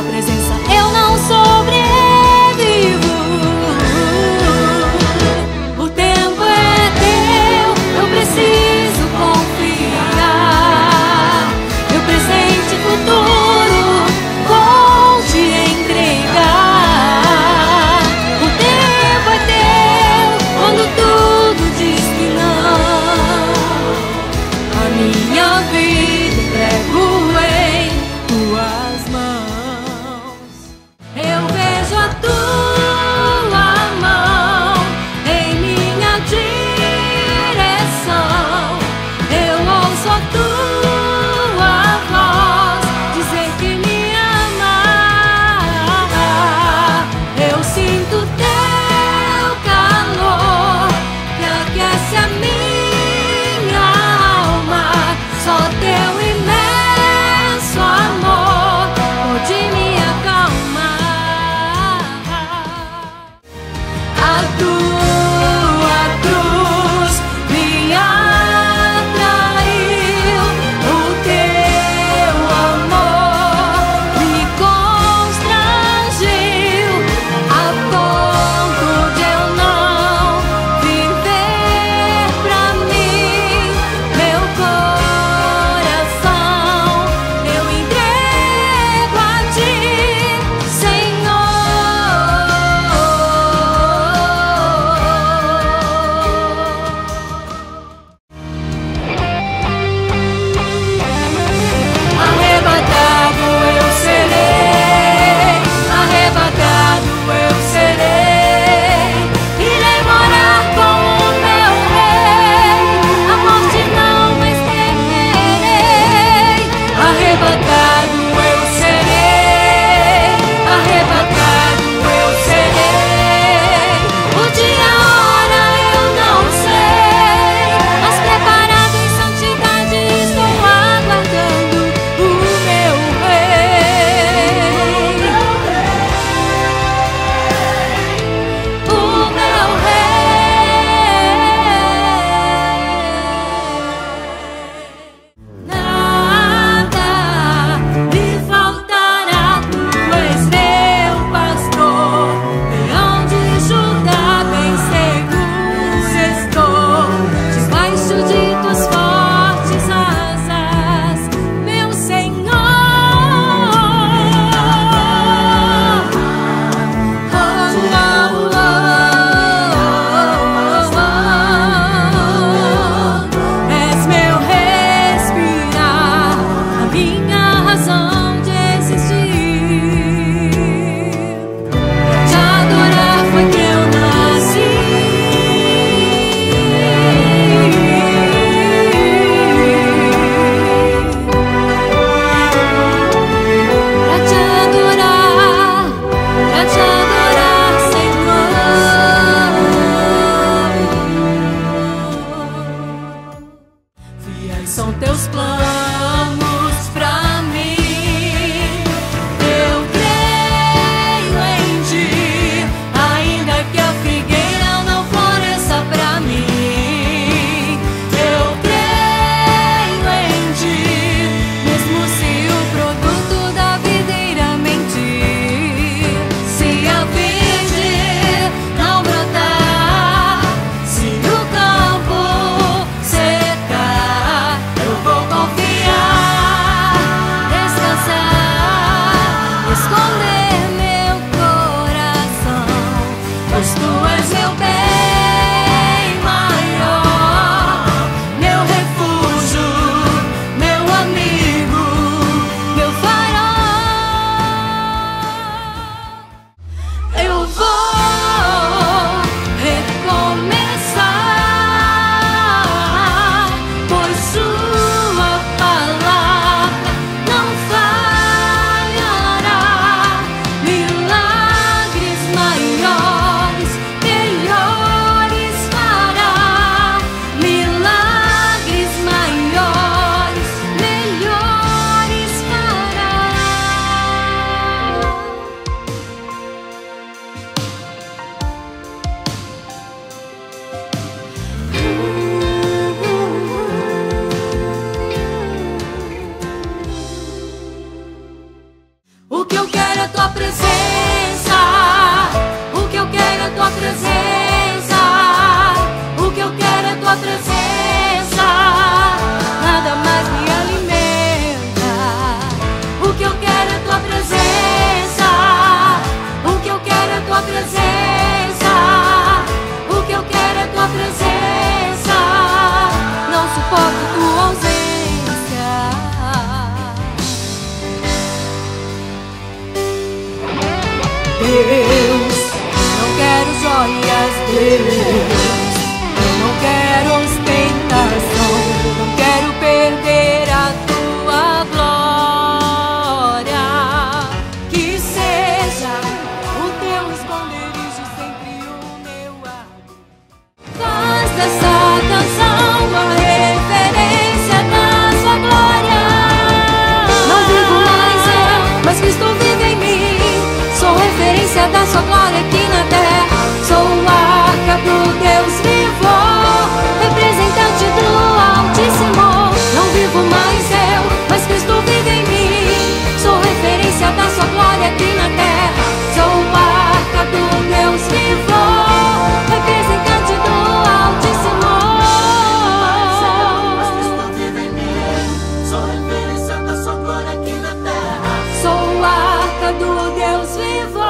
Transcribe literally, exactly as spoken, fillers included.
presença eu não sobrevivo. O tempo é teu, eu preciso confiar. Meu presente e futuro vou te entregar. O tempo é teu, quando tudo diz que não. A minha vida entrego em tuas mãos. O que eu quero é tua presença. O que eu quero é tua presença. O que eu quero é tua presença. Nada mais me alimenta. O que eu quero é tua presença. O que eu quero é tua presença. O que eu quero é tua presença. Não suporto tua ausência. Deus, não quero joias, Deus. Eu não quero ostentação. Não quero perder a tua glória. Que seja o teu esconderijo sempre o meu abrigo. Faz dessa canção uma referência da sua glória. Não vivo mais eu, mas Cristo vive em mim. Sou referência da sua glória aqui na terra. Sou a arca do Deus vivo, representante do Altíssimo. Não vivo mais eu, mas Cristo vive em mim. Sou referência da sua glória aqui na terra. Sou a arca do Deus vivo, representante do Altíssimo. Mas Cristo vive em mim. Sou referência da sua glória aqui na terra. Sou a arca do Deus vivo.